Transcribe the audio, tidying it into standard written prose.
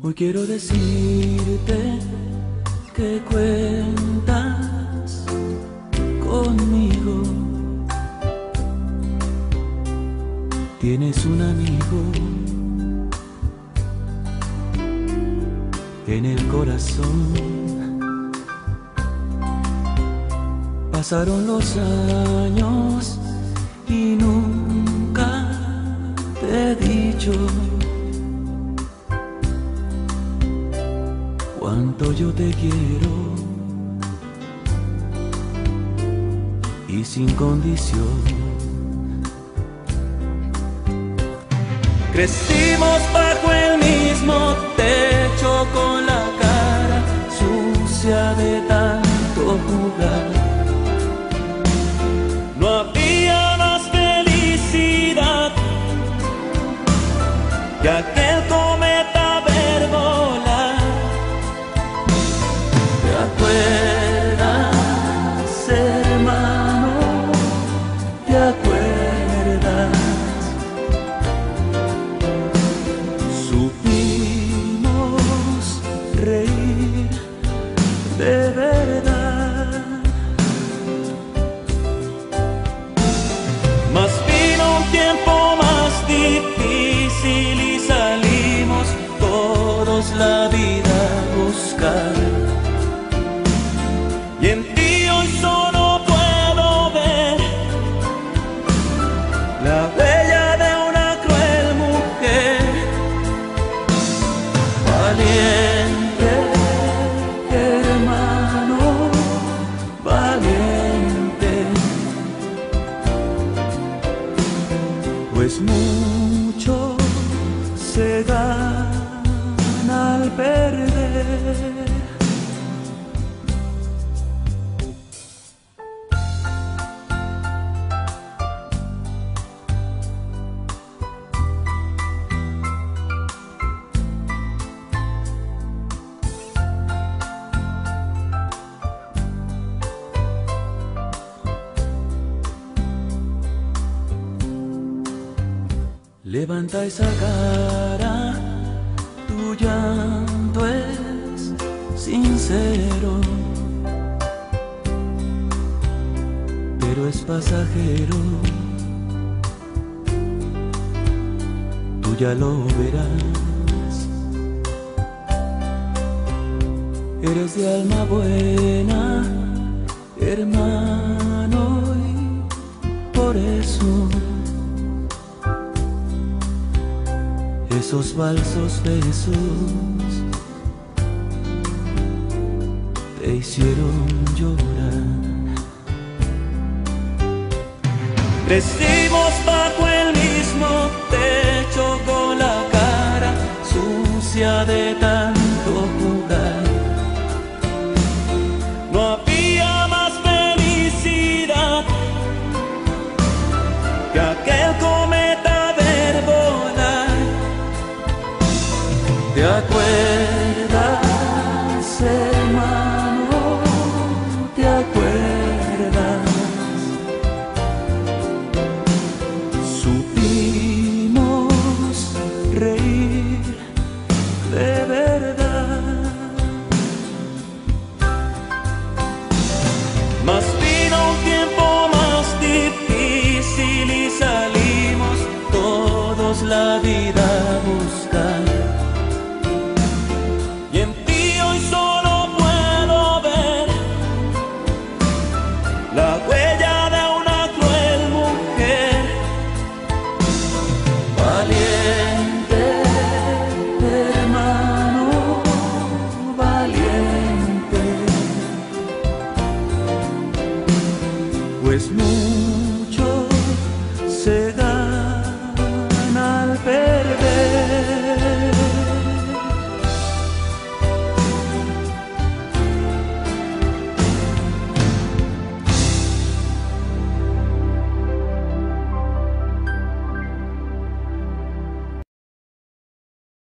Hoy quiero decirte que cuentas conmigo. Tienes un amigo en el corazón. Pasaron los años y nunca te he dicho cuánto yo te quiero, y sin condición. Crecimos bajo el mismo techo con la cara sucia de tanto jugar. No había más felicidad que aquel cometa ver volar. ¿Te acuerdas, hermano? ¿Te acuerdas? Supimos reír de verdad. Mas vino un tiempo más difícil y salimos todos la vida a buscar. Y en ti hoy solo puedo ver la bella de una cruel mujer, valiente, hermano, valiente, pues mucho se gana al perder. Levanta esa cara, tu llanto es sincero, pero es pasajero. Tú ya lo verás. Eres de alma buena, hermano, y por eso esos falsos besos te hicieron llorar. Crecimos bajo el mismo techo con la cara sucia de tanto jugar. No había más felicidad que aquel cometa ver volar. ¿Te acuerdas, hermano? ¿Te acuerdas? Supimos reír de verdad. Mas vino un tiempo más difícil y salimos todos la vida